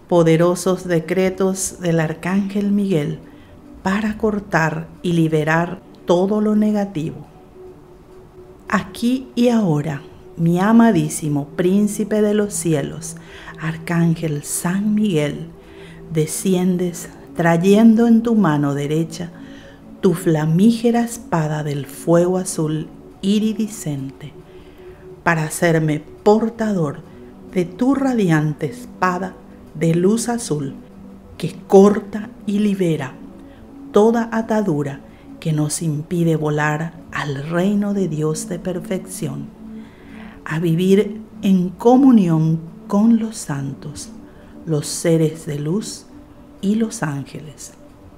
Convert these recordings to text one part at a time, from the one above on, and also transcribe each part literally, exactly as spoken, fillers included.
poderosos decretos del Arcángel Miguel para cortar y liberar todo lo negativo. Aquí y ahora, mi amadísimo Príncipe de los cielos, Arcángel San Miguel, desciendes trayendo en tu mano derecha tu flamígera espada del fuego azul iridiscente, para hacerme portador de tu radiante espada de luz azul que corta y libera toda atadura que nos impide volar al reino de Dios de perfección, a vivir en comunión con los santos, los seres de luz y los ángeles.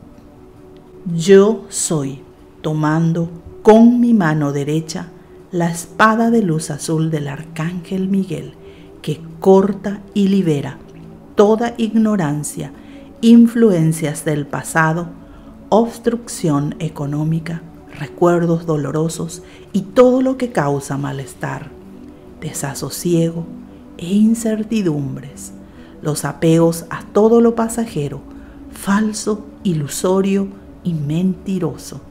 Yo soy, tomando con mi mano derecha la espada de luz azul del Arcángel Miguel, que corta y libera toda ignorancia, influencias del pasado, obstrucción económica, recuerdos dolorosos y todo lo que causa malestar, desasosiego e incertidumbres, los apegos a todo lo pasajero, falso, ilusorio y mentiroso.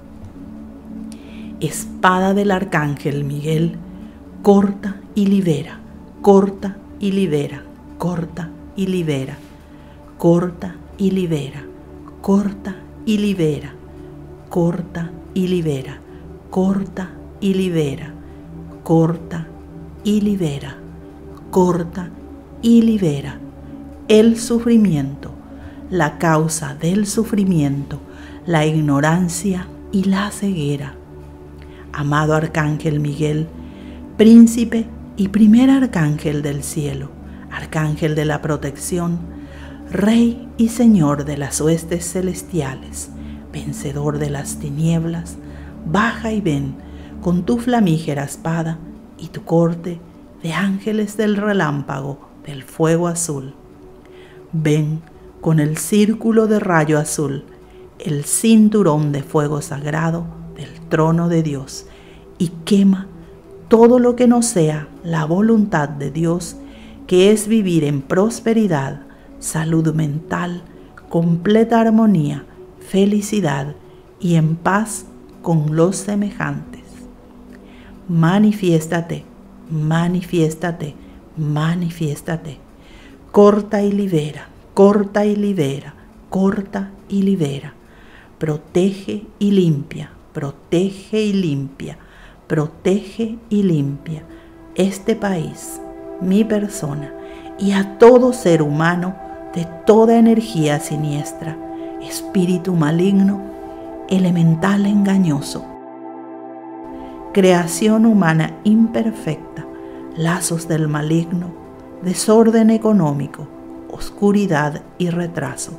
Espada del Arcángel Miguel, corta y libera, corta y libera, corta y libera, corta y libera, corta y libera, corta y libera, corta y libera, corta y libera, corta y libera el sufrimiento, la causa del sufrimiento, la ignorancia y la ceguera. Amado Arcángel Miguel, príncipe y primer arcángel del cielo, arcángel de la protección, rey y señor de las huestes celestiales, vencedor de las tinieblas, baja y ven con tu flamígera espada y tu corte de ángeles del relámpago del fuego azul. Ven con el círculo de rayo azul, el cinturón de fuego sagrado del trono de Dios, y quema todo lo que no sea la voluntad de Dios, que es vivir en prosperidad, salud mental, completa armonía, felicidad y en paz con los semejantes. Manifiéstate, manifiéstate, manifiéstate. Corta y libera, corta y libera, corta y libera. Protege y limpia, protege y limpia, protege y limpia este país, mi persona y a todo ser humano de toda energía siniestra, espíritu maligno, elemental engañoso, creación humana imperfecta, lazos del maligno, desorden económico, oscuridad y retraso.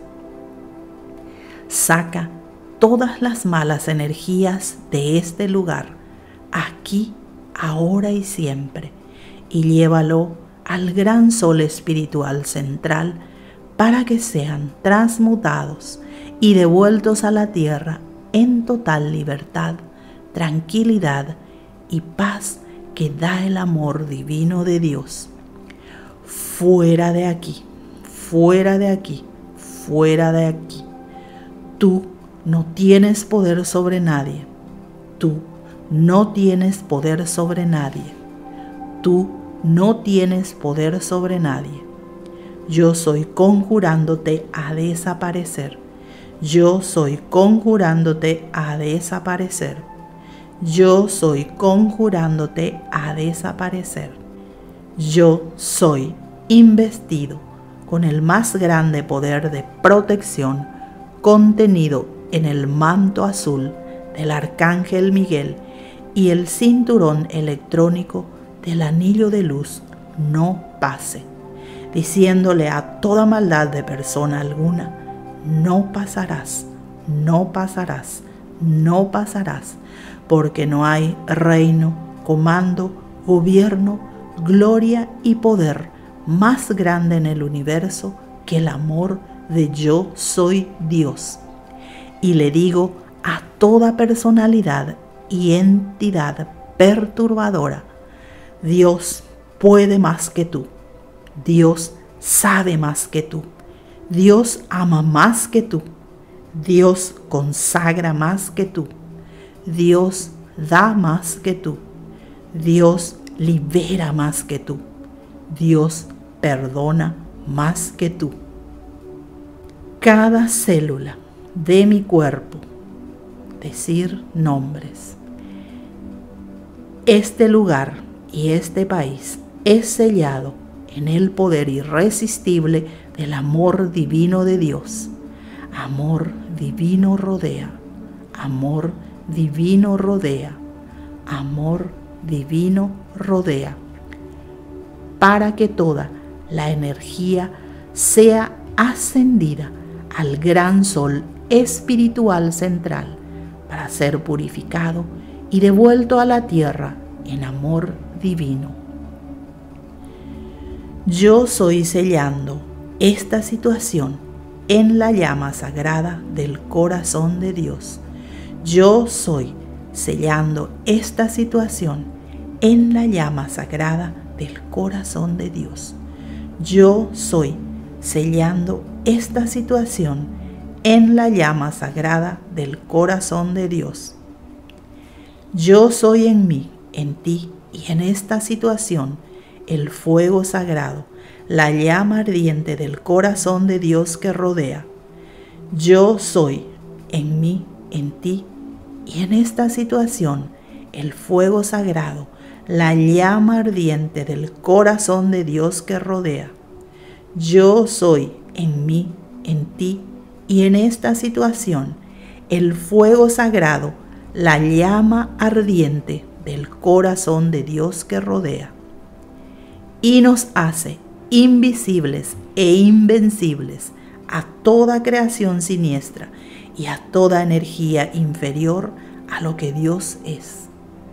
Saca todas las malas energías de este lugar, aquí, ahora y siempre, y llévalo al gran sol espiritual central para que sean transmutados y devueltos a la tierra en total libertad, tranquilidad y paz que da el amor divino de Dios. Fuera de aquí, fuera de aquí, fuera de aquí. Tú no tienes poder sobre nadie. Tú no tienes poder sobre nadie. Tú no tienes poder sobre nadie. Yo soy conjurándote a desaparecer. Yo soy conjurándote a desaparecer. Yo soy conjurándote a desaparecer. Yo soy investido con el más grande poder de protección contenido en el manto azul del Arcángel Miguel y el cinturón electrónico del anillo de luz no pase, diciéndole a toda maldad de persona alguna: no pasarás, no pasarás, no pasarás, porque no hay reino, comando, gobierno, gloria y poder más grande en el universo que el amor de yo soy Dios. Y le digo a toda personalidad y entidad perturbadora: Dios puede más que tú, Dios sabe más que tú, Dios ama más que tú. Dios consagra más que tú. Dios da más que tú. Dios libera más que tú. Dios perdona más que tú. Cada célula de mi cuerpo, decir nombres. Este lugar y este país es sellado en el poder irresistible del amor divino de Dios. Amor divino rodea, amor divino rodea, amor divino rodea, para que toda la energía sea ascendida al gran sol espiritual central para ser purificado y devuelto a la tierra en amor divino. Yo soy sellando esta situación en la llama sagrada del corazón de Dios. Yo soy sellando esta situación en la llama sagrada del corazón de Dios. Yo soy sellando esta situación en la llama sagrada del corazón de Dios. Yo soy en mí, en ti y en esta situación el fuego sagrado, la llama ardiente del corazón de Dios que rodea. Yo soy en mí, en ti y en esta situación el fuego sagrado, la llama ardiente del corazón de Dios que rodea. Yo soy en mí, en ti y en esta situación el fuego sagrado, la llama ardiente del corazón de Dios que rodea. Y nos hace invisibles e invencibles a toda creación siniestra y a toda energía inferior a lo que Dios es.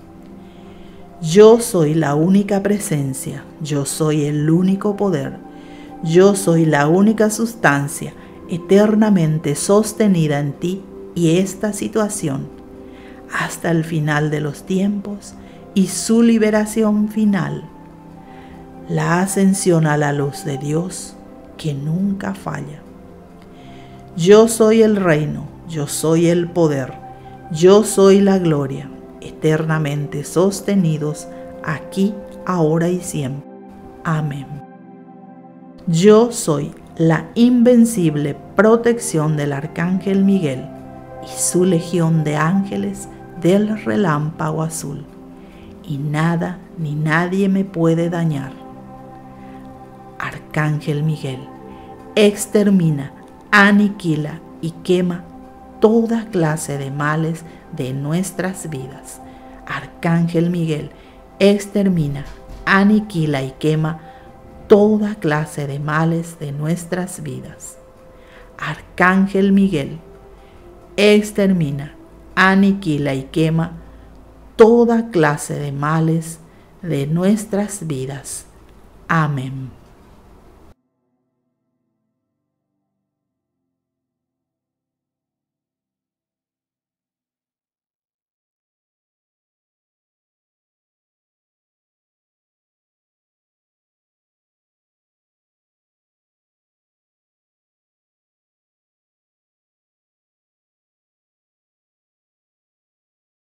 Yo soy la única presencia, yo soy el único poder, yo soy la única sustancia eternamente sostenida en ti y esta situación, hasta el final de los tiempos y su liberación final, la ascensión a la luz de Dios que nunca falla. Yo soy el reino, yo soy el poder, yo soy la gloria, eternamente sostenidos aquí, ahora y siempre. Amén. Yo soy la invencible protección del Arcángel Miguel y su legión de ángeles del relámpago azul, y nada ni nadie me puede dañar. Arcángel Miguel, extermina, aniquila y quema toda clase de males de nuestras vidas. Arcángel Miguel, extermina, aniquila y quema toda clase de males de nuestras vidas. Arcángel Miguel, extermina, aniquila y quema toda clase de males de nuestras vidas. Amén.